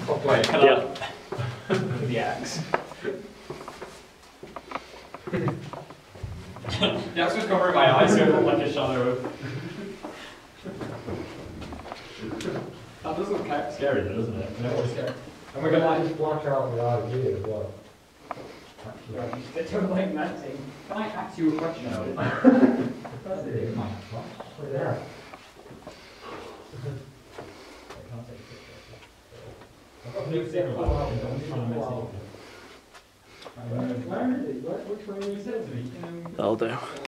Wait, can Yeah. I? The axe. The axe was covering my eyes, so it looked like a shadow. That does look kind of scary, though, doesn't it? And we're gonna just black out the idea as well. They don't like matching. Can I ask you a question? That's it, man. What's there? Where is it? Which way is it? That'll do.